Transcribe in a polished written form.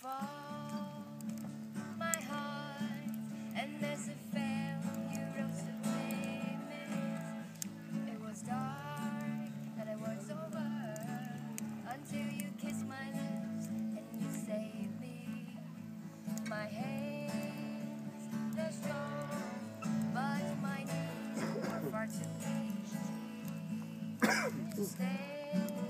fall my heart, and as it fell, you rose to claim it. It was dark, and it was over until you kissed my lips and you saved me. My hands, they're strong, but my knees are far too weak to stay.